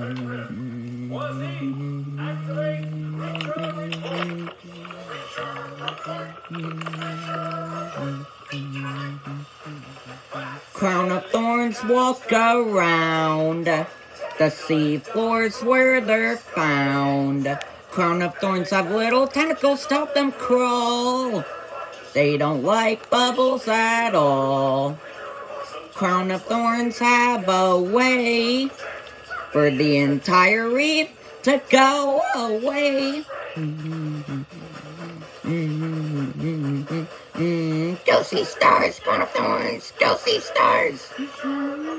Crown of thorns walk around the sea floors where they're found. Crown of thorns have little tentacles to help them crawl. They don't like bubbles at all. Crown of thorns have a way for the entire reef to go away. Go see stars, crown of thorns. Go see stars.